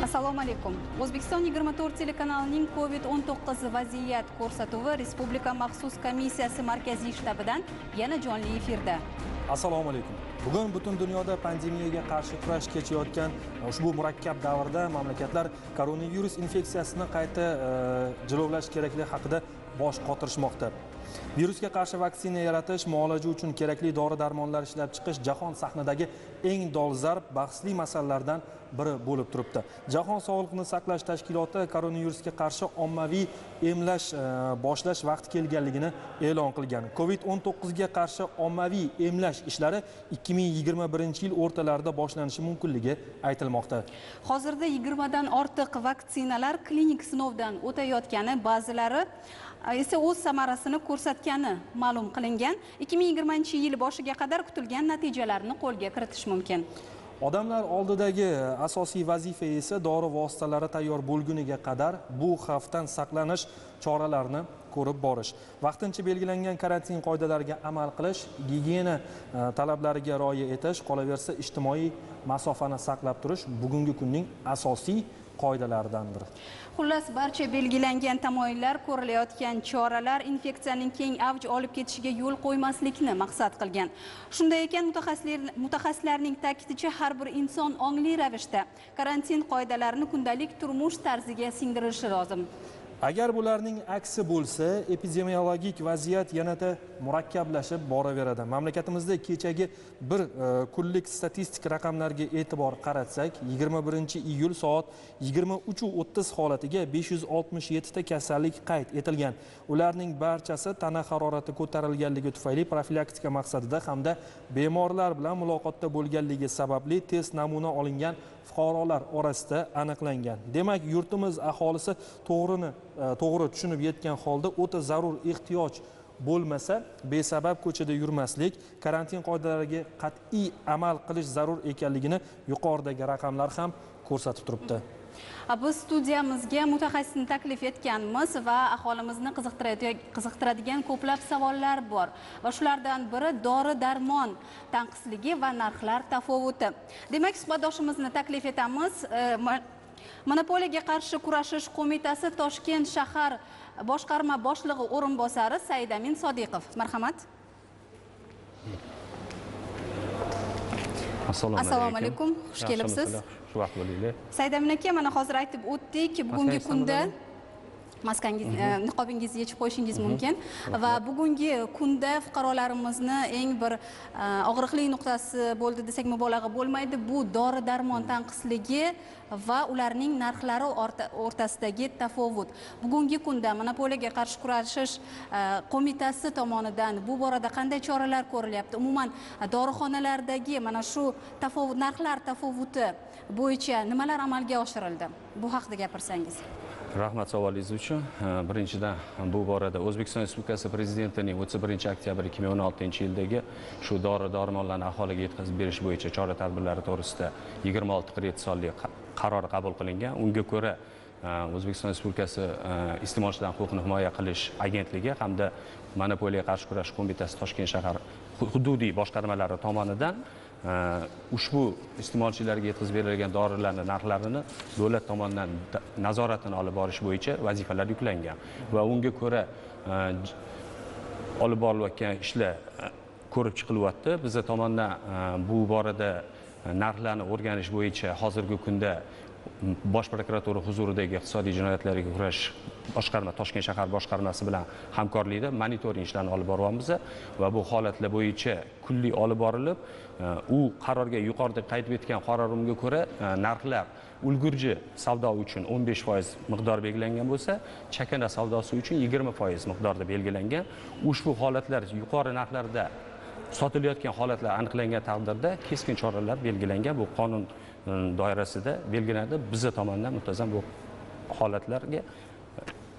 Assalomu alaykum. O'zbekiston 24 telekanalining COVID-19 vaziyat ko'rsatuvi Respublika maxsus komissiyasi markaziy shtabidan yana jonli efirda. Assalomu alaykum. Bugun butun dunyoda pandemiyaga qarshi kurash kechayotgan ushbu murakkab davrda mamlakatlar koronavirus infeksiyasini qayta jilovlash kerakligi haqida bosh qotirishmoqda. Virusga qarshi vaksina yaratish, muolaja uchun kerakli dori-darmonlar ishlab chiqish jahon sahnidagi eng dolzarb bahsli masalalardan biri bo'lib turibdi. Jahon Sog'liqni saqlash tashkiloti koronavirusga qarshi ommaviy emlash boshlash vaqti kelganligini e'lon qilgan. COVID-19 ga qarshi ommaviy emlash ishlari 2021-yil o'rtalarida boshlanishi mumkinligi aytilmoqda. Hozirda 20 dan ortiq vaksinalar klinik sinovdan o'tayotgani, ba'zilari esa o'z samarasini ko'rsatgani ma'lum qilingan. 2020-yil boshiga qadar kutilgan natijalarni qo'lga kiritish mumkin. Odamlar oldidagi asosiy vazifa esa dori vositalari tayyor bo'lguniga qadar bu xavfdan saqlanish choralarini ko'rib borish, vaqtincha belgilangan karantin qoidalariga amal qilish, gigiyena talablariga rioya etish, qolaversa ijtimoiy masofani saqlab turish bugungi kunning asosiy qoidalaridan biri. Xullas, barcha belgilangan tamoyillar, ko'rilayotgan choralar infeksiyaning keng avj olib ketishiga yo'l qo'ymaslikni maqsad qilgan. Shunday ekan, mutaxassislarning ta'kidicha, har bir inson ongli ravishda karantin qoidalarini kundalik turmush tarziga singdirishi lozim. Agar bularning aksi bo'lsa, epidemiologik vaziyat yanada murakkablashib boraveradi. Mamlakatimizda kechagi bir kunlik statistik raqamlarga e'tibor qaratsak, 21-iyul soat 23:30 holatiga 567 ta kasallik qayd etilgan. Ularning barchasi tana harorati ko'tarilganligi tufayli profilaktika maqsadida hamda bemorlar bilan muloqotda bo'lganligi sababli test namuna olingan fuqarolar orasida aniqlangan. Demak, yurtimiz aholisi to'g'ri tushunib yetgan holda o'ta zarur ehtiyoj bo'lmasa, besabab ko'chada yurmaslik, karantin qoidalariga qat'iy amal qilish zarur ekanligini yuqoridagi raqamlar ham ko'rsatib turibdi. Biz studiyamizga mutaxassisni taklif etganmiz va aholimizni qiziqtiradigan ko'plab savollar bor. Va shulardan biri dori-darmon tanqisligi va narxlar tafovuti. Demak, suhbatdoshimizni taklif etamiz. Monopoliyaga qarshi kurashish qo'mitasi Toshkent shahar boshqarma boshlig'i o'rinbosari Saidamin Sodiqov. Marhamat. Assalomu alaykum. Xush kelibsiz. Shu vaqt bo'linglar. Saidamin aka, mana hozir aytib o'tdik, bugungi kunda maskangiz, niqobingizni yechib qo'yishingiz mumkin va bugungi kunda fuqarolarimizni eng bir og'riqli nuqtasi bo'ldi desak mubolag'a bo'lmaydi. Bu dori-darmon tanqisligi va ularning narxlari o'rtasidagi tafovut. Bugungi kunda monopoliyaga qarshi kurashish qo'mitasi tomonidan bu borada qanday choralar ko'rilyapti? Umuman dorixonalardagi mana shu narxlar tafovuti bo'yicha nimalar amalga oshirildi? Bu haqida gapirsangiz. Rahmat savolingiz uchun. Birinchidan, bu borada O'zbekiston Respublikasi Prezidentining 31-oktyabr 2016-yildagi shu dori-darmonlarni aholiga yetkazib berish bo'yicha chora-tadbirlari to'g'risida 26 kredit sonli qaror qabul qilingan. Unga ko'ra O'zbekiston Respublikasi iste'molchilardan huquqni himoya qilish agentligi hamda monopoliyaga qarshi kurash qo'mitasi Toshkent shahar hududiy boshqarmalari tomonidan ushbu iste'molchilarga yetkazib berilgan dorilarning narxlarini davlat tomonidan nazoratini olib borish bo'yicha vazifalar yuklangan va unga ko'ra olib borilayotgan ishlar ko'rib chiqilyapti. Bizlar tomonidan bu borada narxlarni o'rganish bo'yicha hozirgi kunda Bosh prokuratura huzuridagi iqtisodiy jinoyatlarga kurash boshqarma Toshkent shahar boshqarmasi bilan hamkorlikda monitoring ishlarini olib boryapmiz va bu holatlar bo'yicha kunlik olib borilib, u qarorga yuqorida qayd etgan qarorimga ko'ra narxlar ulgurji savdo uchun 15% miqdor belgilangan bo'lsa, chakana savdosi uchun 20% miqdorda belgilangan. Ushbu holatlar yuqori narxlarda sotilayotgan holatlar aniqlangan taqdirda keskin choralar belgilangan. Bu qonun doirasida belgilanadi. Bizlar tomonidan muntazam bu holatlarga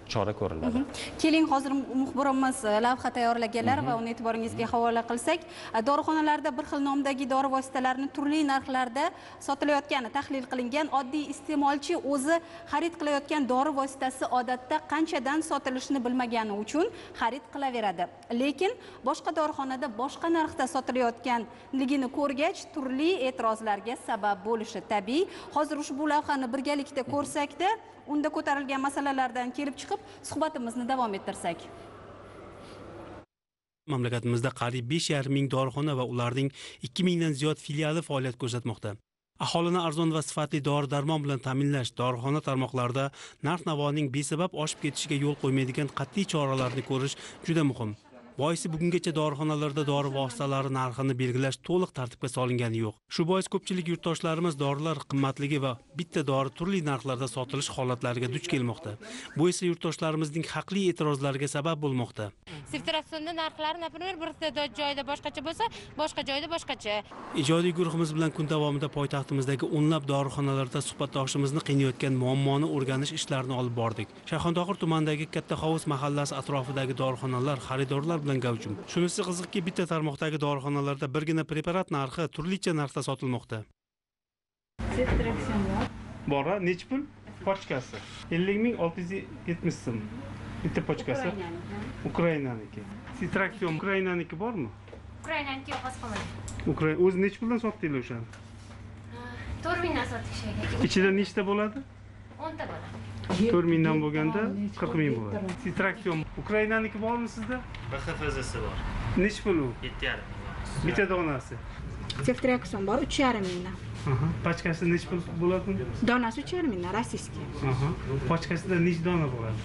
chora ko'riladi. Keling, hozir muxbirimiz lavha tayyorlaganlar va uni e'tiboringizga havola qilsak, dorixonalarda bir xil nomdagi dori vositalarini turli narxlarda sotilayotgani tahlil qilingan. Oddiy iste'molchi o'zi xarid qilayotgan dori vositasi odatda qanchadan sotilishini bilmagani uchun xarid qilaveradi. Lekin boshqa dorixonada boshqa narxda sotilayotganligini ko'rgach, turli e'tirozlarga sabab bo'lishi tabiiy. Hozir ushbu lavhani birgalikda ko'rsakda, unda ko'tarilgan masalalardan kelib chiqib, suhbatimizni davom ettirsak. Mamlakatimizda qariyb 5,5 ming dorixona va ularning 2 mingdan ziyod filiali faoliyat ko'rsatmoqda. Aholini arzon va sifatli dori-darmon bilan ta'minlash, dorixona tarmoqlarida narx-navoning besabab oshib ketishiga yo'l qo'ymaydigan qat'iy choralarni ko'rish juda muhim. Boisi bugungacha dorixonalarda dori vositalari narxini belgilash to'liq tartibga solingani yo'q. Shu bois ko'pchilik yurtdoshlarimiz dorilar qimmatligi va bitta dori turli narxlarda sotilish holatlariga duch kelmoqda. Bu esa yurtdoshlarimizning haqli e'tirozlariga sabab bo'lmoqda. Siftrasionda narxlari, например, bir joyda boshqacha bo'lsa, boshqa joyda boshqacha. Ijodiy guruhimiz bilan kun davomida poytaxtimizdagi o'nlab dorixonalarda suhbatdoshimizni qiynayotgan muammoni o'rganish ishlarini olib bordik. Shayxontohur tumanidagi Katta Hovuz mahallasi atrofidagi dorixonalar xaridorlar bilan gavjum. Shunisi qiziqki, bitta tarmoqdagi dorixonalarda birgina preparat narxi turlicha narxda sotilmoqda. Sitraksion bor, necha pul? Pochkasi 50,670 so'm. Bitta pochkasi. Ukrainaniki. Sitraksion Ukrainaniki bormi? Ukrainaniki yo'q, qolmadi. Ukraina o'zi necha puldan sotdinglar o'shani? 4 mingdan sotdik. Ichida nechta bo'ladi? 10 ta bo'ladi. 4 mingdan bo'lganda 40 ming bo'ladi. Sitraksion Ukrainaniki bormi sizda? BXFZ'si bor. Necha pul u? 7,5. Bitta donasi. Seftriakson bor 3,5 mingdan. Pochkasi necha pul bo'ladi? Donasi 3,5 mingdan, rossiyskiy. Pochkasida necha dona bo'ladi?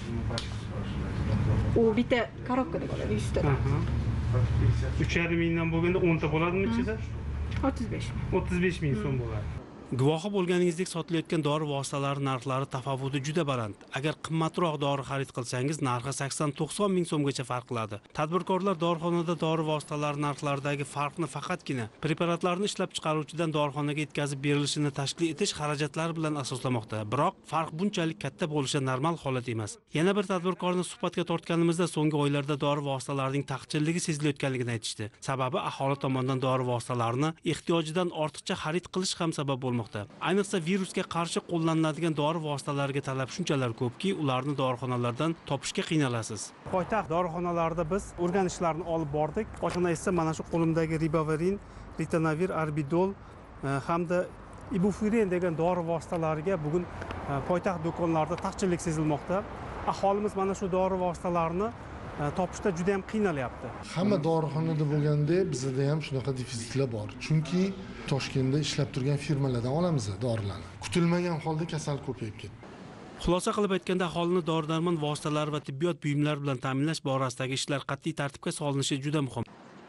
U bitta korobkada bo'ladi, 100 ta. 3,5 mingdan bo'lganda 10 ta bo'ladimi ichida? 35 ming. 35 ming so'm bo'ladi. Guvohi bo'lganingizdek sotilayotgan dori vositalari narxlari tafovuti juda baland. Agar qimmatroq dori xarid qilsangiz, narxi 80-90 ming so'mgacha farq qiladi. Tadbirkorlar dorixonada dori vositalari narxlaridagi farqni faqatgina preparatlarni ishlab chiqaruvchidan dorixonaga yetkazib berilishini tashkil etish xarajatlari bilan asoslamoqda. Biroq farq bunchalik katta bo'lishi normal holat emas. Yana bir tadbirkorni suhbatga tortganimizda so'nggi oylarda dori vositalarining taqchilligi sezilayotganligini aytishdi. Sababi aholi tomonidan dori vositalarini ehtiyojidan ortiqcha xarid qilish ham sabab bo'lmoqda. Ayniqsa virusga qarshi qo'llaniladigan dori vositalariga talab shunchalar ko'pki, ularni dorixonalardan topishga qiynalasiz. Poytaxt dorixonalarida biz o'rganishlarni olib bordik. Oshxona esa mana shu qo'limdagi Ribavirin, Ritonavir, Arbidol hamda Ibufiren degan dori vositalariga bugun poytaxt do'konlarida taqchillik sezilmoqda. Aholimiz mana shu dori vositalarini topishda juda ham qiynalyapti. Hamma dorixonada bo'lganda bizda ham shunaqa defitsitlar bor. Chunki Toshkentda ishlab turgan firmalardan olamiz dorilarni. Kutilmagan holda kasal ko'payib ketdi. Xulosa qilib aytganda, aholini dori-darmon vositalari va tibbiyot buyumlari bilan ta'minlash borasidagi ishlar qat'iy tartibga solinishi juda muhim.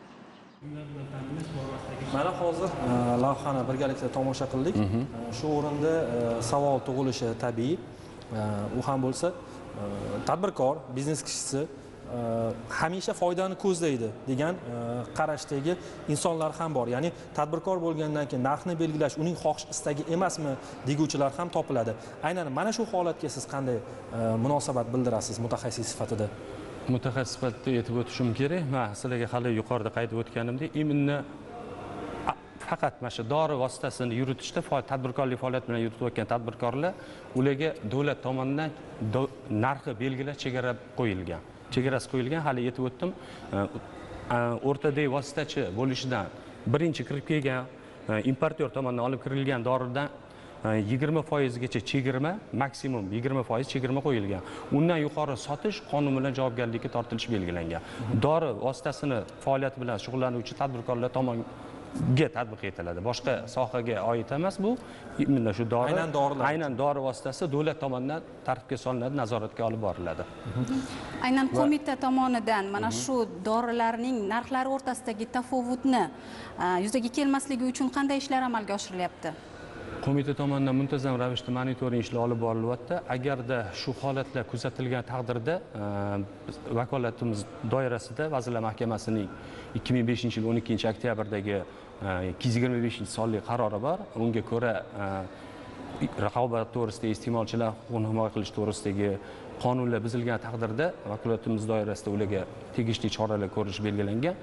Mana hozir lavhani birgalikda tomosha qildik. Shu o'rinda savol tug'ilishi tabiiy. U ham bo'lsa, tadbirkor, biznes kishisi hamisha foydani ko'zlaydi degan qarashdagi insonlar ham bor. Ya'ni tadbirkor bo'lgandan keyin narxni belgilash uning xohish istagi emasmi deguvchilar ham topiladi. Aynan mana shu holatga siz qanday munosabat bildirasiz mutaxassis sifatida? Mutaxassis sifatida aytib o'tishim kerak. Men sizlarga hali yuqorida qayd etganimdek, immunni faqat mana shu dori vositasini yuritishda tadbirkorlik faoliyati bilan yuritayotgan tadbirkorlar, ularga davlat tomonidan narxi belgilash chegara qo'yilgan. Chegarasi qo'yilgan, hali aytib o'tdim. O'rtadagi vositachi bo'lishidan birinchi kirib kelgan importyor tomonidan olib kirilgan doridan 20% gacha chegirma, maksimum 20% chegirma qo'yilgan. Undan yuqori sotish qonun bilan javobgarlikka tortilishi belgilangan. Dori vositasini faoliyati bilan shug'ullanuvchi tadbirkorlar tomoniga tatbiq etiladi. Boshqa sohaga oid emas bu. Mana shu dori, aynan dori vositasi davlat tomonidan tartibga solinadi, nazoratga olib boriladi. Aynan qo'mita tomonidan mana shu dorilarning narxlari o'rtasidagi tafovutni yuzaga kelmasligi uchun qanday ishlar amalga oshirilyapti? Qo'mita tomonidan muntazam ravishda monitoring ishlar olib borilyapti. Agarda shu holatlar kuzatilgan taqdirda vakolatimiz doirasida Vazirlar Mahkamasining 2005-yil 12-oktyabrdagi 225-sonli qarori bor. Unga ko'ra raqobat to'g'risida, iste'molchilar huquqini himoya qilish to'g'risidagi qonunlar buzilgan taqdirda vakolatimiz doirasida ularga tegishli choralar ko'rish belgilangan.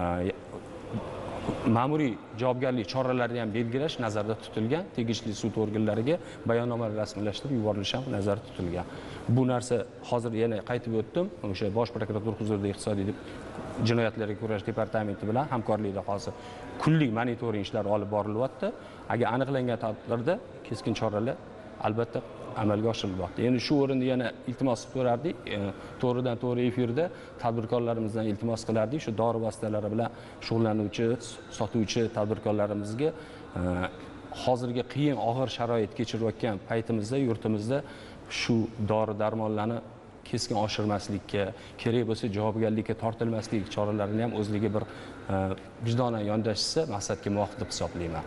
Ma'muriy javobgarlik choralarini ham belgilash nazarda tutilgan. Tegishli sud organlariga bayonnomalar rasmiylashtirib yuborilishi ham nazarda tutilgan. Bu narsa hozir yana qaytib o'tdim. O'sha Bosh prokuratura huzurida iqtisodiy jinoyatlarga kurash departamenti bilan hamkorlikda hozir kunlik monitoring ishlari olib borilyapti. Agar aniqlangan taqdirda keskin choralar albatta amalga oshirilyapti. Endi shu o'rinda yana iltimos so'rardik, to'g'ridan to'g'ri efirda tadbirkorlarimizdan iltimos qilardik, shu dori vositalari bilan shug'ullanuvchi, sotuvchi tadbirkorlarimizga hozirgi qiyin og'ir sharoit kechirayotgan paytimizda yurtimizda shu dori-darmonlarni keskin oshirmaslikka, kerak bo'lsa javobgarlikka tortilmaslik choralarini ham o'zligi bir vijdonan yondashsa maqsadga muvofiq deb hisoblayman.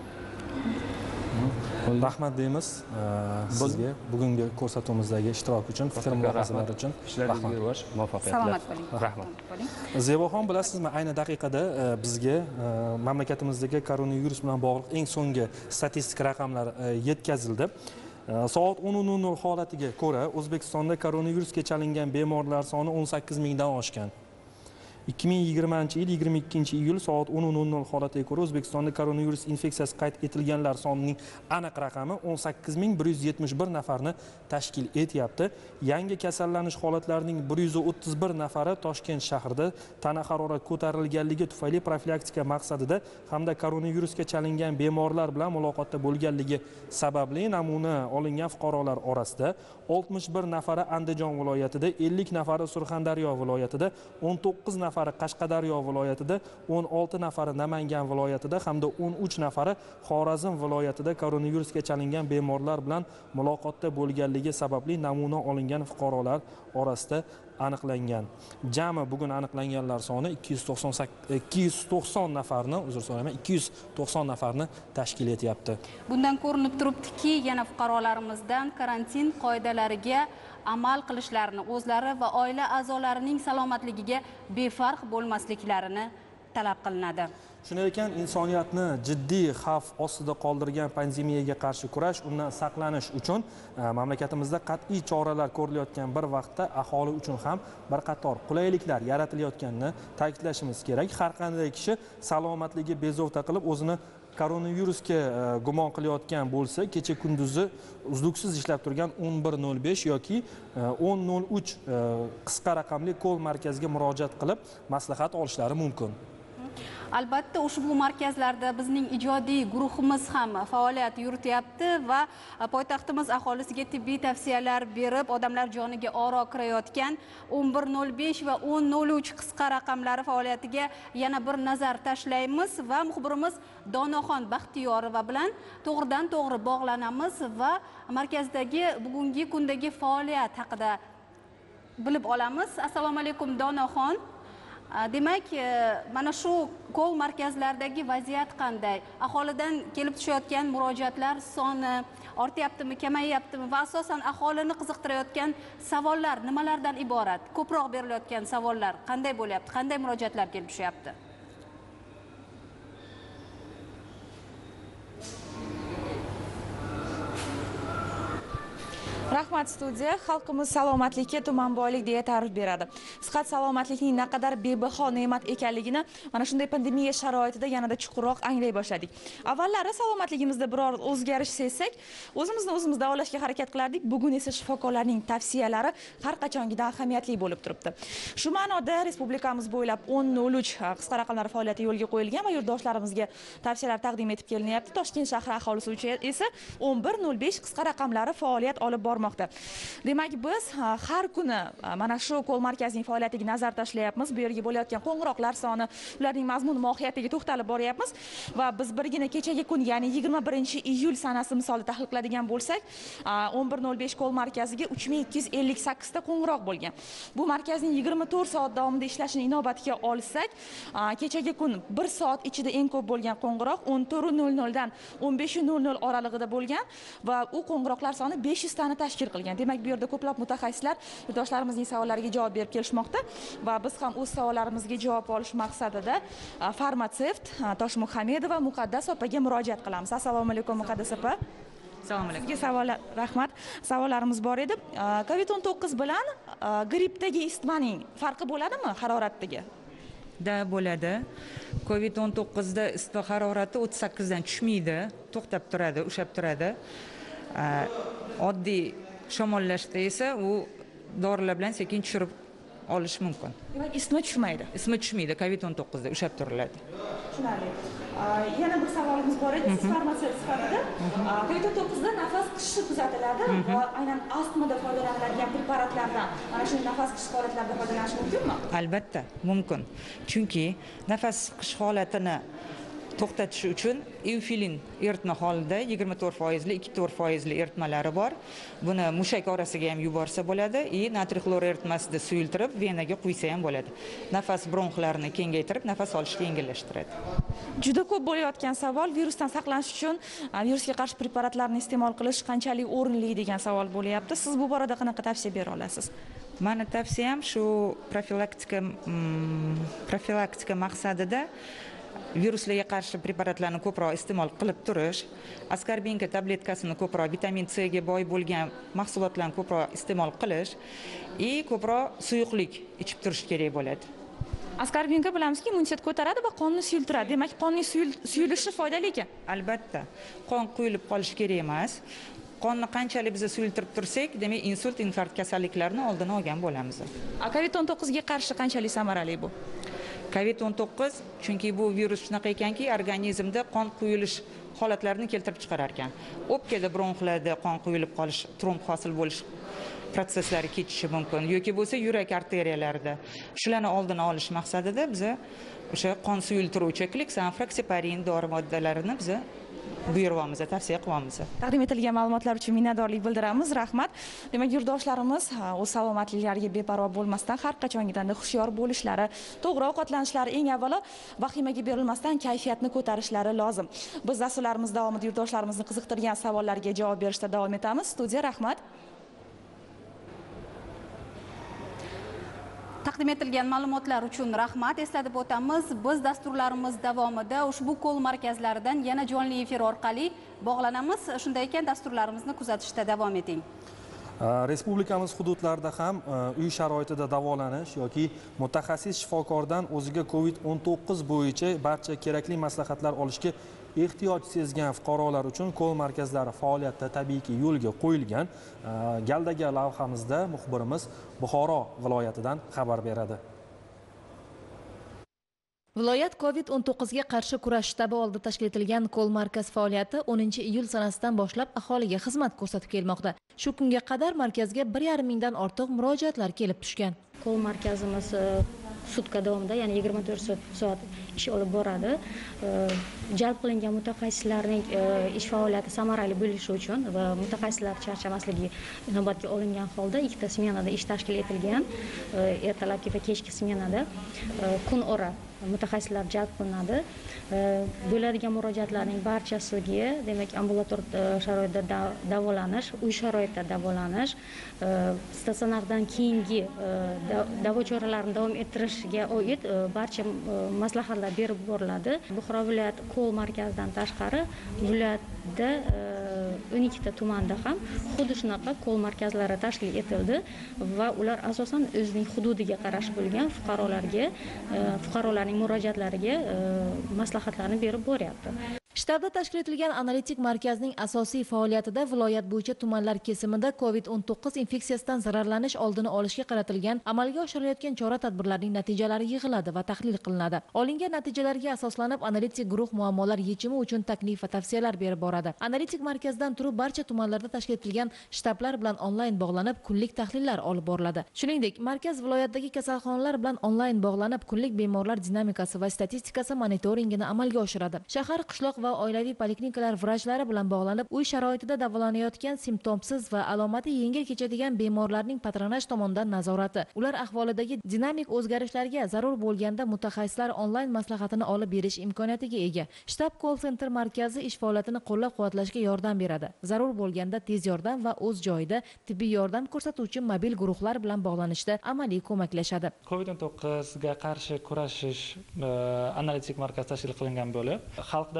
Rahmat deymiz sizga bugungi ko'rsatuvimizdagi ishtirok uchun, fikr mulohazalar uchun. Ishlaringizga rivoj, muvaffaqiyatlar. Salomat bo'ling. Rahmat. Zevaxon, bilasizmi, ayni daqiqada bizga mamlakatimizdagi koronavirus bilan bog'liq eng so'nggi statistik raqamlar yetkazildi. Soat 10:00 holatiga ko'ra O'zbekistonda koronavirusga chalingan bemorlar soni 18 mingdan oshgan. 2020-yil 22-iyul soat 10:00 holatiga ko'ra O'zbekistonda koronavirus infeksiyasi qayd etilganlar sonining aniq raqami 18171 nafarni tashkil etyapti. Yangi kasallanish holatlarining 131 nafari Toshkent shahrida tana harorati ko'tarilganligi tufayli profilaktika maqsadida hamda koronavirusga chalingan bemorlar bilan muloqotda bo'lganligi sababli namuna olingan fuqarolar orasida 61 nafari Andijon viloyatida, 50 nafari Surxondaryo viloyatida, 19 nafari Qashqadaryo viloyatida, 16 nafari Namangan viloyatida hamda 13 nafari Xorazm viloyatida koronavirusga chalingan bemorlar bilan muloqotda bo'lganligi sababli namuna olingan fuqarolar orasida aniqlangan. Jami bugun aniqlanganlar soni 290 nafarni, uzr so'rayman, 290 nafarni tashkil etyapti. Bundan ko'rinib turibdiki, yana fuqarolarimizdan karantin qoidalariga amal qilishlarini, o'zlari va oila a'zolarining salomatligiga befarq bo'lmasliklarini talab qilinadi. Shunday ekan, insoniyatni jiddiy xavf ostida qoldirgan pandemiyaga qarshi kurash, undan saqlanish uchun mamlakatimizda qat'iy choralar ko'rilayotgan bir vaqtda aholi uchun ham bir qator qulayliklar yaratilayotganini ta'kidlashimiz kerak. Har qanday kishi salomatligi bezovta qilib o'zini koronavirusga gumon qilayotgan bo'lsa, kecha kunduzi uzluksiz ishlab turgan 1105 yoki 1003 qisqa raqamli kol markaziga murojaat qilib maslahat olishlari mumkin. Albatta, ushbu markazlarda bizning ijodiy guruhimiz ham faoliyat yurityapti va poytaxtimiz aholisiga tibbiy tavsiyalar berib, odamlar joniga oro kirayotgan 1105 va 1003 qisqa raqamlari faoliyatiga yana bir nazar tashlaymiz va muxbirimiz Donoxon Baxtiyorova bilan to'g'ridan to'g'ri bog'lanamiz va markazdagi bugungi kundagi faoliyat haqida bilib olamiz. Assalomu alaykum Donoxon. Demak, mana shu kol markazlaridagi vaziyat qanday? Aholidan kelib tushayotgan murojaatlar soni ortyaptimi, kamayyaptimi va asosan aholini qiziqtirayotgan savollar nimalardan iborat? Ko'proq berilayotgan savollar qanday bo'lyapti? Qanday murojaatlar kelib tushyapti? Rahmat studiya, xalqimiz salomatlikka tuman boylik deya ta'rif beradi. Sihat salomatlikning naqadar bebaho ne'mat ekanligini mana shunday pandemiya sharoitida yanada chuqurroq anglay boshladik. Avvallari salomatligimizda biror o'zgarish sezsak, o'zimizni davolashga harakat qilardik. Bugun esa shifokorlarning tavsiyalari har qachongidan ahamiyatli bo'lib turibdi. Shu ma'noda respublikamiz bo'ylab 1003 qisqa raqamlar faoliyati yo'lga qo'yilgan va yurtdoshlarimizga tavsiyalar taqdim etib kelinyapti. Toshkent shahri aholisi uchun esa 1105 qisqa raqamlari faoliyat olib bormoqda. Demak, biz har kuni mana shu kol markazining faoliyatiga nazar tashlayapmiz. Bu yerga bo'layotgan qo'ng'iroqlar soni, ularning mazmun mohiyatiga to'xtalib boryapmiz va biz birgina kechagi kun, ya'ni 21-iyul sanasi misolida tahlil qiladigan bo'lsak, 1105 kol markaziga 3258 ta qo'ng'iroq bo'lgan. Bu markazning 24 soat davomida ishlashini inobatga olsak, kechagi kun 1 soat ichida eng ko'p bo'lgan qo'ng'iroq 14:00 dan 15:00 oralig'ida bo'lgan va u qo'ng'iroqlar soni 500 tani tashkil qilgan. Demak, bu yerda ko'plab mutaxassislar yurtdoshlarimizning savollariga javob berib kelishmoqda va biz ham o'z savollarimizga javob olish maqsadida farmatsevt Toshmuhamedova Muqaddas opaga murojaat qilamiz. Assalomu alaykum Muqaddas opa. Assalomu alaykum. Sizga savollar, rahmat. Savollarimiz bor edi. COVID-19 bilan grippdagi isitmaning farqi bo'ladimi haroratdagi? Da bo'ladi. COVID-19da isitma harorati 38 dan tushmaydi, to'xtab turadi, ushab turadi. Oddiy shamollashda esa u dorilar bilan sekin tushirib olish mumkin. Demak, isitma tushmaydi. Isitma tushmaydi, COVID-19da ushab turiladi. Tushunarli. Yana bir savolimiz bor edi. Siz farmatsevt sifatida COVID-19da nafas qishishi kuzatiladi va aynan astmada foydalaniladigan preparatlardan mana shu nafas qisish holatlarida foydalanish mumkinmi? Albatta, mumkin. Chunki nafas siqish holatini to'xtatish uchun eufilin eritma holida 24% 2-4% eritmalari bor. Buni mushak orasiga ham yuborsa bo'ladi, natriy xlor eritmasida suyultirib venaga quysa ham bo'ladi. Nafas bronxlarini kengaytirib, nafas olishni yengillashtiradi. Juda ko'p bo'layotgan savol, virusdan saqlanish uchun virusga qarshi preparatlarni iste'mol qilish qanchalik o'rinli degan savol bo'lyapti. Siz bu borada qanaqa tavsiya bera olasiz? Mani tavsiyam shu profilaktika maqsadida viruslarga qarshi preparatlarni ko'proq iste'mol qilib turish, askarbinka tabletkasini ko'proq vitamin C ga boy bo'lgan mahsulotlarni ko'proq iste'mol qilish ko'proq suyuqlik ichib turish kerak bo'ladi. Askarbinka bilamizki, immunitet ko'taradi va qonni suyultiradi. Demak, qonning suyulishi foydali ekan. Albatta. Qon quyilib qolishi kerak emas. Qonni qanchalik biz suyultirib tursak, demak, insult, infarkt kasalliklarini oldini olgan bo'lamiz. COVID-19 ga qarshi qanchalik samarali bu? COVID-19 chunki bu virus shunaqa ekanki, organizmda qon quyilish holatlarini keltirib chiqarar ekan. O'pkada, bronxlarda qon quyilib qolish, tromb hosil bo'lish prosesslari kechishi mumkin yoki bo'lsa yurak arteriyalarida. Shularni oldini olish maqsadida biz o'sha qon suyultiruvchi Klexan, dori moddalarini biz buyuramiz, tavsiya qilamiz. Taqdim etilgan ma'lumotlar uchun minnatdorlik bildiramiz. Rahmat. Demak, yurtdoshlarimiz o'z salomatliklariga beparvo bo'lmasdan har qachongidanda hushyor bo'lishlari, to'g'ri ovqatlanishlari, eng avvalo vahimaga berilmasdan kayfiyatni ko'tarishlari lozim. Biz dasturlarimiz davomida yurtdoshlarimizni qiziqtirgan savollarga javob berishda davom etamiz. Studiya, rahmat. Taqdim etilgan ma'lumotlar uchun rahmat. Eslatib o'tamiz, biz dasturlarimiz davomida ushbu ko'l markazlaridan yana jonli efir orqali bog'lanamiz. Shunday ekan, dasturlarimizni kuzatishda davom eting. Respublikamiz hududlarida ham uy sharoitida davolanish yoki mutaxassis shifokordan o'ziga COVID-19 bo'yicha barcha kerakli maslahatlar olishga ehtiyoj sezgan fuqarolar uchun ko'l markazlari faoliyati tabiiyki yo'lga qo'yilgan. Galdagi lavhamizda muxbirimiz Buxoro viloyatidan xabar beradi. Viloyat COVID-19 ga qarshi kurash shtabi oldida tashkil etilgan ko'l markaz faoliyati 10-iyul sanasidan boshlab aholiga xizmat ko'rsatib kelmoqda. Shu kunga qadar markazga 1,5 mingdan ortiq murojaatlar kelib tushgan. Ko'l markazimiz sutka davomida, ya'ni 24 soat ish olib boradi. Jalb qilingan mutaxassislarning ish faoliyati samarali bo'lishi uchun va mutaxassislar charchamasligi inobatga olingan holda ikkita smenada ish tashkil etilgan. Ertalabki va kechki smenada kun ora mutaxassislar jalb qilinadi. Bo'ladigan murojaatlarning barchasiga, demak, ambulator sharoitda davolanish, uy sharoitida davolanish, statsionardan keyingi davo choralarini davom ettirishga oid barcha maslahatlar berib boriladi. Buxoro viloyat ko'l markazidan tashqari viloyatda 12 ta tumanda ham xuddi shunaqa ko'l markazlari tashkil etildi va ular asosan o'zining hududiga qarash bo'lgan fuqarolarning murojaatlariga maslahatlarni berib boryapti. Shtabda tashkil etilgan analitik markazning asosiy faoliyatida viloyat bo'yicha tumanlar kesimida COVID-19 infeksiyasidan zararlanish oldini olishga qaratilgan amalga oshirilayotgan chora-tadbirlarning natijalari yig'iladi va tahlil qilinadi. Olingan natijalarga asoslanib analitik guruh muammolar yechimi uchun taklif va tavsiyalar berib boradi. Analitik markazdan turib barcha tumanlarda tashkil etilgan shtablar bilan onlayn bog'lanib kunlik tahlillar olib boriladi. Shuningdek, markaz viloyatdagi kasalxonalar bilan onlayn bog'lanib kunlik bemorlar dinamikasi va statistikasi monitoringini amalga oshiradi. Shahar, qishloq va oilaviy poliklinikalar vrachlari bilan bog'lanib, uy sharoitida davolanayotgan simptomsiz va alomati yengil kechadigan bemorlarning patronaj tomonidan nazorati, ular ahvolidagi dinamik o'zgarishlarga zarur bo'lganda mutaxassislar onlayn maslahatini olib berish imkoniyatiga ega. Shtab call center markazi ish faoliyatini qo'llab-quvvatlashga yordam beradi. Zarur bo'lganda tez yordam va o'z joyida tibbiy yordam ko'rsatuvchi mobil guruhlar bilan bog'lanishda amaliy ko'maklashadi. COVID-19 ga qarshi kurashish analitik markaz tashkil qilingan bo'lib, xalqda muammo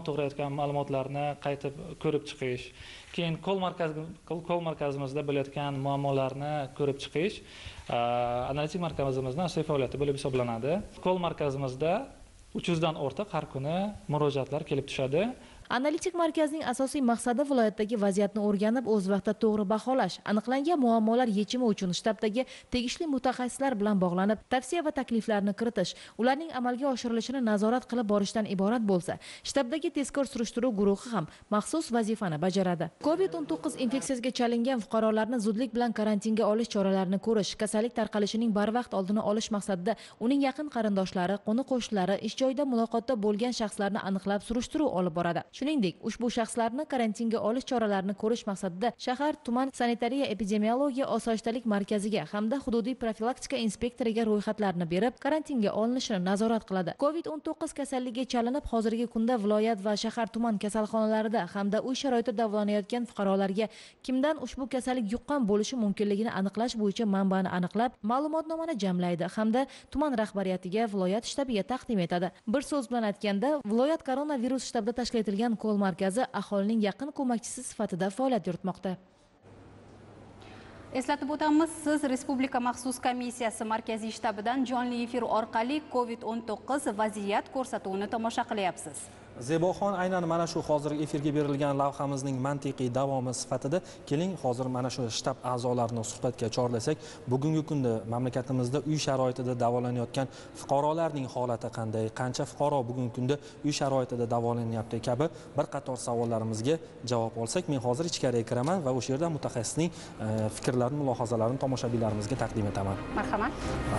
tug'dirayotgan ma'lumotlarni qaytib ko'rib chiqish, keyin qo'l markazimizda bo'layotgan muammolarni ko'rib chiqish analitik markazimizning asosiy faoliyati bo'lib hisoblanadi. Qo'l markazimizda 300 dan ortiq har kuni murojaatlar kelib tushadi. Analitik markazning asosiy maqsadi viloyatdagi vaziyatni o'rganib, o'z vaqtida to'g'ri baholash, aniqlangan muammolar yechimi uchun shtabdagi tegishli mutaxassislar bilan bog'lanib, tavsiya va takliflarni kiritish, ularning amalga oshirilishini nazorat qilib borishdan iborat bo'lsa, shtabdagi tezkor surishtiruv guruhi ham maxsus vazifani bajaradi. COVID-19 infeksiyasiga chalingan fuqarolarni zudlik bilan karantinga olish choralarini ko'rish, kasallik tarqalishining barvaqt oldini olish maqsadida uning yaqin qarindoshlari, qo'ni-qo'shnilari, ish joyida muloqotda bo'lgan shaxslarni aniqlab surishtiruv olib boradi. Shuningdek, ushbu shaxslarni karantinga olish choralarini ko'rish maqsadida shahar tuman sanitariya epidemiologiya osoyishtalik markaziga hamda hududiy profilaktika inspektoriga ro'yxatlarni berib, karantinga olinishini nazorat qiladi. COVID-19 kasalligiga chalinib, hozirgi kunda viloyat va shahar tuman kasalxonalarida hamda uy sharoitida davolanayotgan fuqarolarga kimdan ushbu kasallik yuqqan bo'lishi mumkinligini aniqlash bo'yicha manbani aniqlab, ma'lumotnomani jamlaydi hamda tuman rahbariyatiga, viloyat shtabiga taqdim etadi. Bir so'z bilan aytganda, viloyat koronavirus shtabida tashkil etilgan qo'l markazi aholining yaqin ko'makchisi sifatida faoliyat yuritmoqda. Eslatib o'tamiz, siz Respublika maxsus komissiyasi markaziy shtabidan jonli efir orqali COVID-19 vaziyat ko'rsatuvini tomosha qilyapsiz. Zeboxon aynan mana shu hozirgi efirga berilgan lavhamizning mantiqiy davomi sifatida keling hozir mana shu shtab a'zolarini suhbatga chorlasak, bugungi kunda mamlakatimizda uy sharoitida davolanayotgan fuqarolarning holati qanday, qancha fuqaro bugungi kunda uy sharoitida davolanyapti kabi bir qator savollarimizga javob olsak, men hozir ichkariga kiraman va o'sha yerda mutaxassisning fikrlarini, mulohazalarini tomoshabinlarimizga taqdim etaman. Marhamat.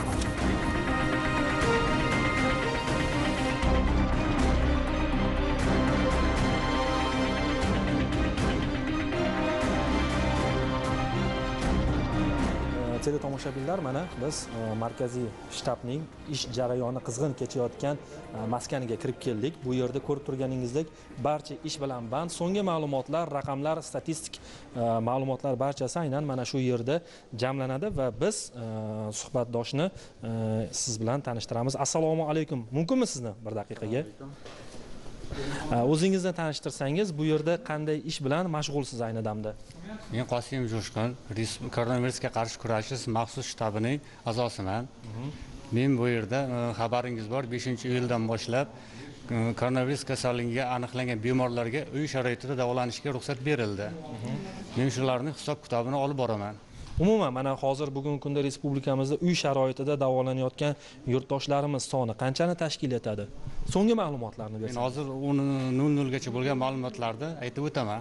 Teletomoshabinlar, mana biz markaziy shtabning ish jarayoni qizg'in kechayotgan maskaniga kirib keldik. Bu yerda ko'rib turganingizdek, barcha ish bilan band. So'nggi ma'lumotlar, raqamlar, statistik ma'lumotlar barchasi aynan mana shu yerda jamlanadi va biz suhbatdoshni siz bilan tanishtiramiz. Assalomu alaykum. Mumkinmi sizni bir daqiqaga? O'zingizni tanishtirsangiz, bu yerda qanday ish bilan mashg'ulsiz ayni damda? Men Qosim Jo'shqin, koronavirusga qarshi kurashish maxsus shtabining a'zosiman. Men bu yerda xabaringiz bor, 5-iyuldan boshlab koronavirus kasalligiga aniqlangan bemorlarga uy sharoitida davolanishga ruxsat berildi. Men shularning hisob-kitobini olib boraman. Umuman mana hozir bugungi kunda respublikamizda uy sharoitida davolanayotgan yurtdoshlarimiz soni qanchani tashkil etadi? So'nggi ma'lumotlarni bersangiz. Men hozir 00 gacha bo'lgan ma'lumotlarni aytib o'taman.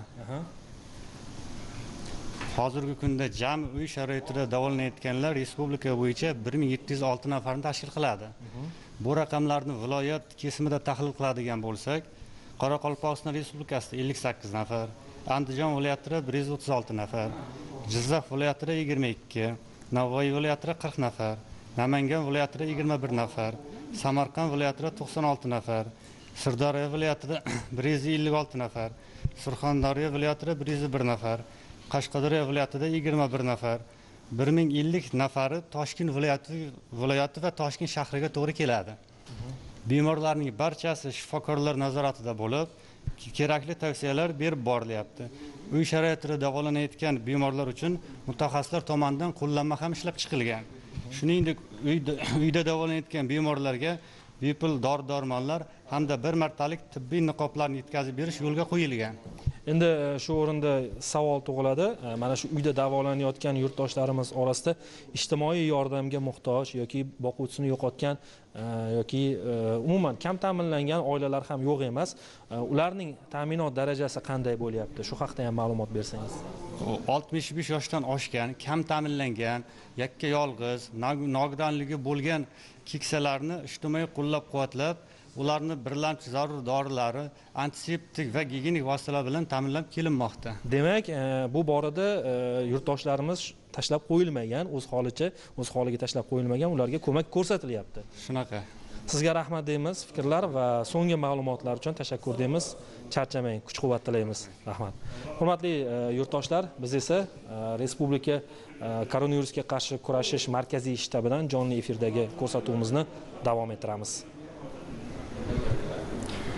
Hozirgi kunda jami uy sharoitida davolanayotganlar respublika bo'yicha 1706 nafarni tashkil qiladi. Bu raqamlarni viloyat kesimida tahlil qiladigan bo'lsak, Qoraqalpog'iston Respublikasida 58 nafar, Andijon viloyatida 136 nafar, Jizzax viloyatida 22, Navoiy viloyatida 40 nafar, Namangan viloyatida 21 nafar, Samarqand viloyatida 96 nafar, Sirdaryo viloyatida 156 nafar, Surxondaryo viloyatida 101 nafar, Qashqadaryo viloyatida 21 nafar, 1050 nafari Toshkent viloyati va Toshkent shahriga to'g'ri keladi. Bemorlarning barchasi shifokorlar nazoratida bo'lib, kerakli tavsiyalar berib borilyapti. Uy sharoitida davolanayotgan bemorlar uchun mutaxassislar tomonidan qo'llanma ham ishlab chiqilgan. Shuningdek, uyda davolanayotgan bemorlarga bepul dori-darmonlar hamda bir martalik tibbiy niqoblarni yetkazib berish yo'lga qo'yilgan. Endi shu o'rinda savol tug'iladi. Mana shu uyda davolanayotgan yurtdoshlarimiz orasida ijtimoiy yordamga muhtoj yoki boquvchisini yo'qotgan yoki umuman kam ta'minlangan oilalar ham yo'q emas. Ularning ta'minot darajasi qanday bo'lyapti? Shu haqda ham ma'lumot bersangiz. 65 yoshdan oshgan, kam ta'minlangan, yakka yolg'iz, nogironligi bo'lgan keksalarni ijtimoiy qo'llab-quvvatlab, ularni birlamchi zarur dorilari, antiseptik va gigiyenik vositalar bilan ta'minlab kelinmoqda. Demak, bu borada yurtdoshlarimiz tashlab qo'yilmagan, o'z holiga tashlab qo'yilmagan, ularga ko'mak ko'rsatilyapti. Shunaqa. Sizga rahmat deymiz, fikrlar va so'nggi ma'lumotlar uchun tashakkur deymiz. Charchamang, kuch-quvvat tilaymiz. Rahmat. Hurmatli yurtdoshlar, biz esa Respublika koronavirusga qarshi kurashish markaziy shtabidan jonli efirdagi ko'rsatuvimizni davom ettiramiz.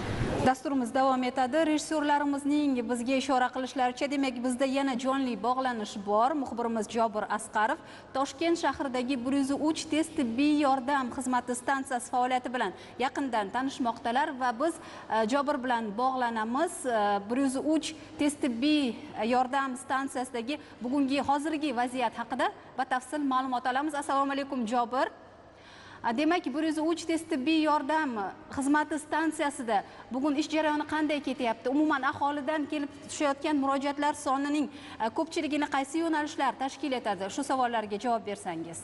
Dasturimiz davom etadi. Rejissyorlarimizning bizga ishora qilishlaricha, demak, bizda yana jonli bog'lanish bor. Muxbirimiz Jobir Asqarov Toshkent shahridagi 103 tez tibbiy yordam xizmati stansiyasi faoliyati bilan yaqindan tanishmoqdalar va biz Jobir bilan bog'lanamiz. 103 tez tibbiy yordam stansiyasidagi bugungi hozirgi vaziyat haqida batafsil ma'lumot olamiz. Assalomu alaykum Jobir. Demak, 103 tez tibbiy yordam xizmati stansiyasida bugun ish jarayoni qanday ketyapti? Umuman aholidan kelib tushayotgan murojaatlar sonining ko'pchiligini qaysi yo'nalishlar tashkil etadi? Shu savollarga javob bersangiz.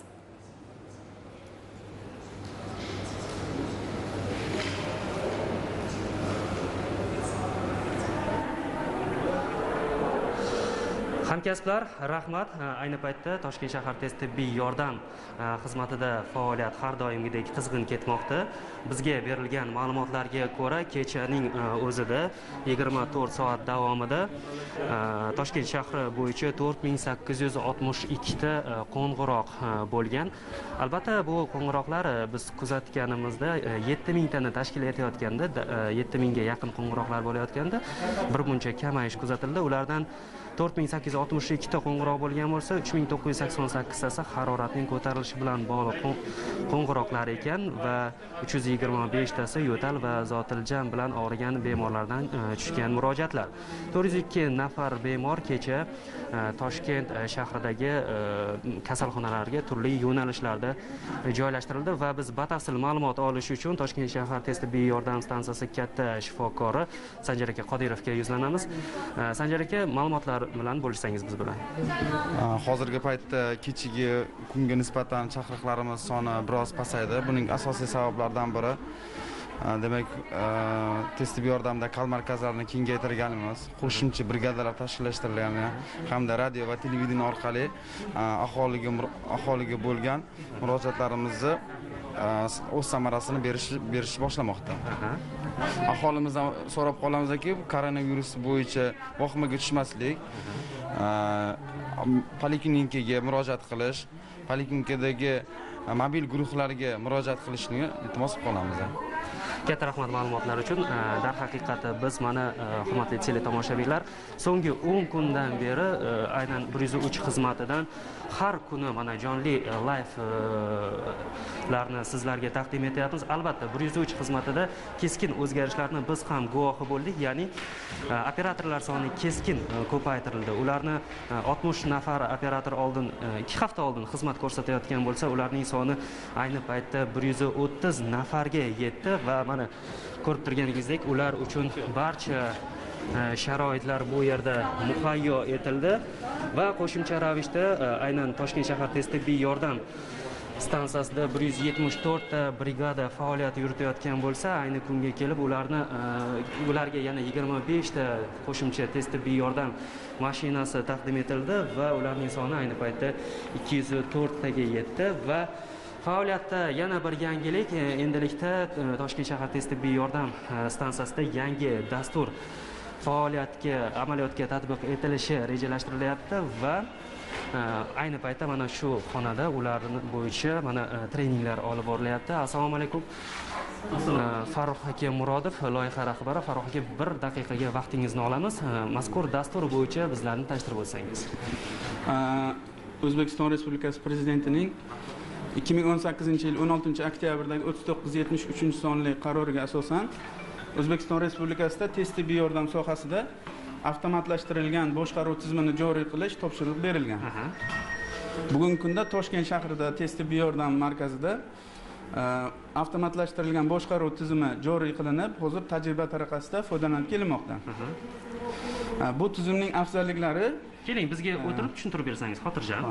Hamkasblar, rahmat. Ayni paytda Toshkent shahar tez tibbiy yordam xizmatida faoliyat har doimgidek qizg'in ketmoqda. Bizga berilgan ma'lumotlarga ko'ra, kechaning o'zida 24 soat davomida Toshkent shahri bo'yicha 4862 ta qo'ng'iroq bo'lgan. Albatta, bu qo'ng'iroqlar biz kuzatganimizda 7000 tani tashkil etayotganda, 7000 ga yaqin qo'ng'iroqlar bo'layotganda bir muncha kamayish kuzatildi. Ulardan 4862 ta qo'ng'iroq bo'lgan bo'lsa, 3988 tasi haroratning ko'tarilishi bilan bog'liq qo'ng'iroqlar ekan va 325 tasi yo'tal va zotiljam bilan og'rigan bemorlardan tushgan murojaatlar. 402 nafar bemor kecha Toshkent shahridagi kasalxonalarga turli yo'nalishlarda joylashtirildi va biz batafsil ma'lumot olish uchun Toshkent shahar tez tibbiy yordam stansiyasi katta shifokori Sanjar aka Qodirovga yuzlanamiz. Sanjar aka, ma'lumotlar bilan bo'lishsangiz biz bilan. Hozirgi paytda kechagi kunga nisbatan chaqiriqlarimiz soni biroz pasaydi. Buning asosiy sabablaridan biri demak, tez tibbiy yordamda kal markazlarini kengaytirganimiz, qo'shimcha brigadalar tashkillashtirilgani hamda radio va televideniya orqali aholiga bo'lgan murojaatlarimizni o'z samarasini berish boshlamoqda. Aholimizdan so'rab qolamizki, koronavirus bo'yicha vahimaga tushmaslik, poliklinikaga murojaat qilish, poliklinikadagi mobil guruhlarga murojaat qilishni iltimos qilamiz. Katta rahmat ma'lumotlar uchun. Darhaqiqat biz mana hurmatli teletomoshabinlar, so'nggi 10 kundan beri aynan 103 xizmatidan har kuni mana jonli live larni sizlarga taqdim etyapmiz. Albatta 103 xizmatida keskin o'zgarishlarni biz ham guvohi bo'ldik. Ya'ni operatorlar soni keskin ko'paytirildi. Ularni 60 nafar operator oldin 2 hafta oldin xizmat ko'rsatayotgan bo'lsa, ularning soni ayni paytda 130 nafarga yetdi va mana ko'rib turganingizdek, ular uchun barcha sharoitlar bu yerda muhayyo etildi va qo'shimcha ravishda aynan Toshkent shahar tez tibbiy yordam stansiyasida 174 ta brigada faoliyat yuritayotgan bo'lsa, ayni kunga kelib ularga yana 25 ta qo'shimcha tez tibbiy yordam mashinasi taqdim etildi va ularning soni ayni paytda 204 taga yetdi va faoliyatda yana bir yangilik, endilikda Toshkent shahar tez tibbiy yordam stansiyasida yangi dastur amaliyotga tatbiq etilishi rejalashtirilyapti va ayni paytda mana shu xonada ular bo'yicha mana treninglar olib borilyapti. Assalomu alaykum. Farruh aka Murodov, loyiha rahbari. Farruh aka, 1 daqiqaga vaqtingizni olamiz. Mazkur dastur bo'yicha bizlarni tanishtirib o'tsangiz. O'zbekiston Respublikasi Prezidentining 2018-yil 16-oktyabrdagi 3973-sonli qaroriga asosan O'zbekiston Respublikasida tez tibbiy yordam sohasida avtomatlashtirilgan boshqaruv tizimini joriy qilish topshiriq berilgan. Bugungi kunda Toshkent shahrida tez tibbiy yordam markazida avtomatlashtirilgan boshqaruv tizimi joriy qilinib, hozir tajriba tariqasida foydalanib kelinmoqda. Bu tizimning afzalliklari, keling bizga o'tirib tushuntirib bersangiz, xotirjam.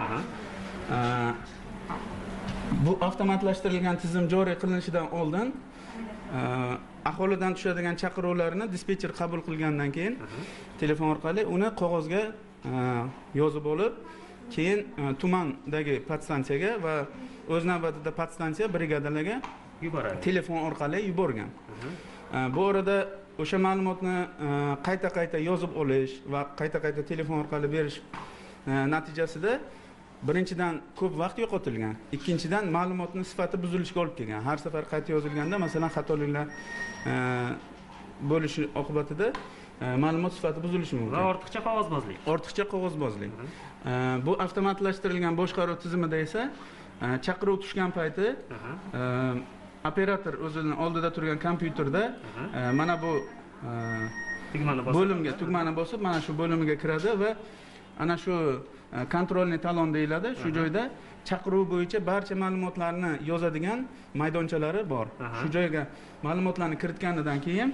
Bu avtomatlashtirilgan tizim joriy qilinishidan oldin aholidan tushadigan chaqiruvlarni dispetcher qabul qilgandan keyin telefon orqali uni qog'ozga yozib olib, keyin tumandagi podstansiyaga va o'z navbatida podstansiya brigadalarga telefon orqali yuborgan. Bu orada o'sha ma'lumotni qayta yozib olish va qayta telefon orqali berish natijasida birinchidan ko'p vaqt yo'qotilgan, ikkinchidan ma'lumotning sifati buzilishga olib kelgan. Har safar qayta yozilganda masalan xatoliklar bo'lishi oqibatida ma'lumot sifati buzilishi mumkin. Va ortiqcha qog'ozbozlik. Ortiqcha qog'ozbozlik. Bu avtomatlashtirilgan boshqaruv tizimida esa chaqiruv tushgan payti operator o'zining oldida turgan kompyuterda mana bu bo'limga tugmani bosib, mana shu bo'limiga kiradi va ana shu kontrolniy talon deyiladi. Shu joyda chaqiruv bo'yicha barcha ma'lumotlarni yozadigan maydonchalari bor. Shu joyga ma'lumotlarni kiritganidan keyin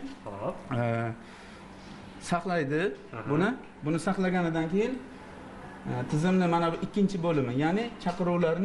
saqlaydi buni saqlaganidan keyin tizimni mana bu ikkinchi bo'limi, ya'ni chaqiruvlarni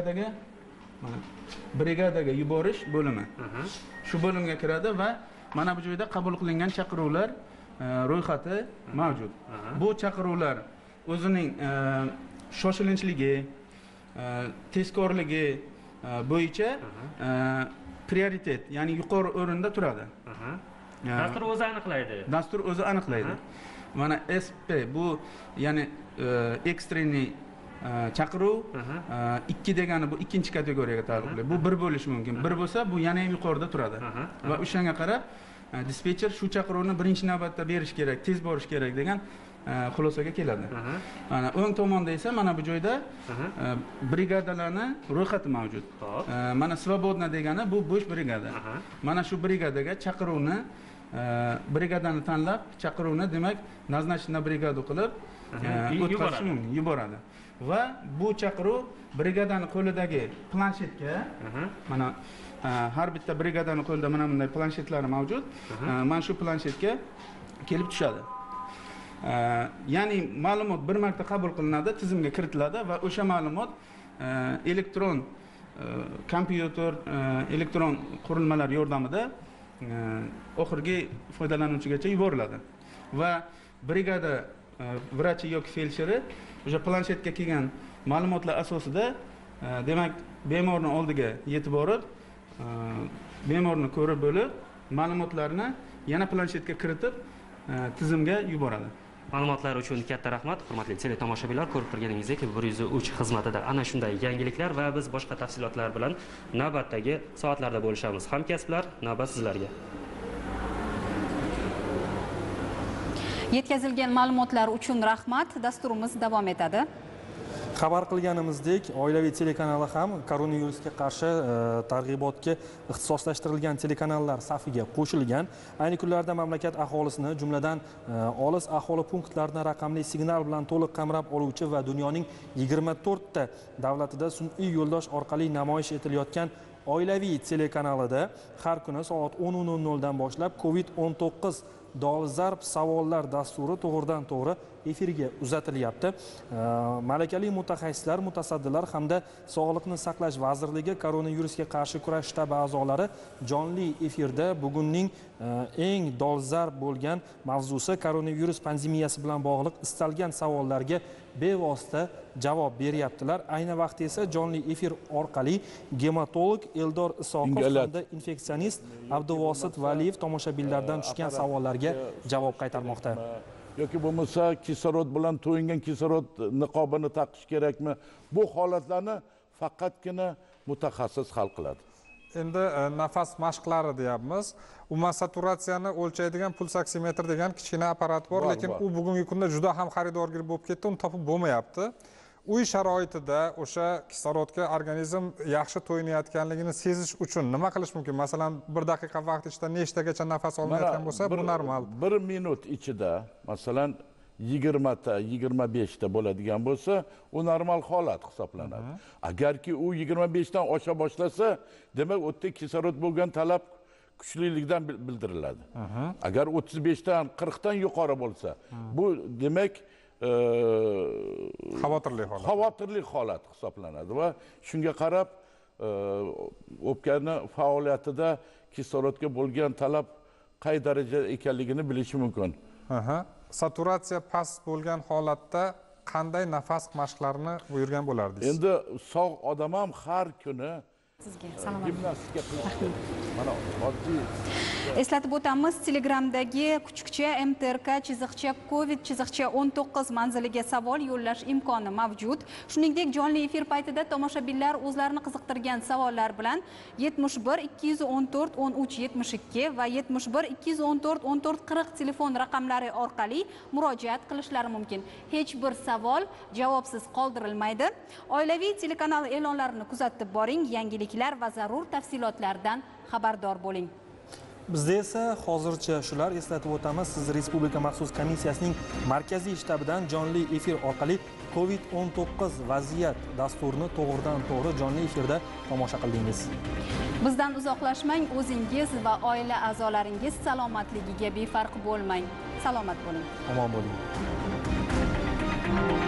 brigadaga yuborish bo'limi. Shu bo'limga kiradi va mana bu joyda qabul qilingan chaqiruvlar ro'yxati mavjud. Bu chaqiruvlar o'zining shoshilinчлigi, tezkorligi bo'yicha prioritet, ya'ni yuqori o'rinda turadi. Dastur o'zi aniqlaydi. Dastur o'zi aniqlaydi. Mana SP bu ya'ni ekstreniy chaqiruv 2 degani bu ikkinchi kategoriyaga taalluqli. Bu 1 bo'lishi mumkin. 1 bo'lsa bu yana ham yuqorida turadi. Va o'shanga qarab dispetcher shu chaqiruvni birinchi navbatda berish kerak, tez borish kerak degan xulosaga keladi. Mana o'ng tomonda esa mana bu joyda brigadalarning ro'yxati mavjud. Mana Svobodna degani bu bo'sh brigada. Mana shu brigadaga chaqiruvni brigadani tanlab, chaqiruvni demak назначена brigadu qilib o'tkazish mumkin, yuboradi. Va bu chaqiruv brigadani qo'lidagi planshetga, mana har bitta brigadani qo'lida mana bunday planshetlari mavjud. Mana shu planshetga kelib tushadi. Ya'ni ma'lumot bir marta qabul qilinadi, tizimga kiritiladi va o'sha ma'lumot elektron kompyuter, elektron qurilmalar yordamida oxirgi foydalanuvchigacha yuboriladi. Va brigada vrachi yoki felsheri o'sha planshetga kelgan ma'lumotlar asosida demak bemorning oldiga yetib borib, bemorni ko'rib bo'lib, ma'lumotlarni yana planshetga kiritib tizimga yuboradi. Ma'lumotlar uchun katta rahmat, hurmatli teletomoshabinlar. Ko'rib turganingizdek, 103 xizmatida ana shunday yangiliklar va biz boshqa tafsilotlar bilan navbatdagi soatlarda bo'lishamiz. Hamkasblar, navbat sizlarga. Yetkazilgan ma'lumotlar uchun rahmat. Dasturimiz davom etadi. Xabar qilganimizdek, oilaviy telekanali ham koronavirusga qarshi targ'ibotga ixtisoslashtirilgan telekanallar safiga qo'shilgan. Ayni kunlarda mamlakat aholisini, jumladan olis aholi punktlarini raqamli signal bilan to'liq qamrab oluvchi va dunyoning 24 ta davlatida sun'iy yo'ldosh orqali namoyish etilayotgan oilaviy telekanalida har kuni soat 10:00 dan boshlab COVID-19 dolzarb savollar dasturi to'g'ridan to'g'ri efirga uzatilyapti. Malakali mutaxassislar, mutasaddilar hamda Sog'liqni saqlash vazirligi koronavirusga qarshi kurash shtabi a'zolari jonli efirda bugunning eng dolzarb bo'lgan mavzusi koronavirus pandemiyasi bilan bog'liq istalgan savollarga bevosita javob beryaptilar. Ayni vaqtda esa jonli efir orqali gematolog Eldor Isoqov hamda infeksionist Abduvosit Valiyev tomoshabinlardan tushgan savollarga javob qaytarmoqda. Yoki bo'lmasa kislorod bilan to'yingan kislorod niqobini taqish kerakmi? Bu holatlarni faqatgina mutaxassis hal qiladi. Endi nafas mashqlari deyapmiz. Umuman saturatsiyani o'lchaydigan pulsaksimetr degan kichkina apparat bor, lekin u bugungi kunda juda ham xaridorgir bo'lib ketdi, uni topib bo'lmayapti. Uy sharoitida o'sha kislorodga organizm yaxshi to'yinayotganligini sezish uchun nima qilish mumkin? Masalan, 1 daqiqa vaqt ichida nechtagacha nafas olmayotgan bo'lsa, bu normal. 1 minut ichida, masalan, 20 ta, 25 ta bo'ladigan bo'lsa, u normal holat hisoblanadi. Agarki u 25 dan osha boshlasa, demak, u yerda kislorod bo'lgan talab kuchlilikdan bildiriladi. Agar 35 dan 40 dan yuqori bo'lsa, bu demak xavotirli holat hisoblanadi va shunga qarab o'pkani faoliyatida kislorodga bo'lgan talab qay darajada ekanligini bilish mumkin. Saturatsiya past bo'lgan holatda qanday nafas mashqlarini buyurgan bo'lardingiz? Endi sog' odam ham har kuni Sizga salomat. Gimnastika qilish. Mana oddiy. Eslatib o'tamiz, Telegramdagi kuchukcha mtrk_covid-19 manziliga savol yo'llash imkoni mavjud. Shuningdek, jonli efir paytida tomoshabinlar o'zlarini qiziqtirgan savollar bilan 71 214 13 72 va 71 214 14 40 telefon raqamlari orqali murojaat qilishlari mumkin. Hech bir savol javobsiz qoldirilmaydi. Oilaviy telekanal e'lonlarini kuzatib boring, yangiliklar va zarur tafsilotlardan xabardor bo'ling. Bizda esa hozircha shular. Eslatib o'tamiz, siz Respublika maxsus komissiyasining markaziy shtabidan jonli efir orqali COVID-19 vaziyat dasturini to'g'ridan-to'g'ri jonli efirda tomosha qildingiz. Bizdan uzoqlashmang, o'zingiz va oila a'zolaringiz salomatligiga befarq bo'lmang. Salomat bo'ling. Omon bo'ling.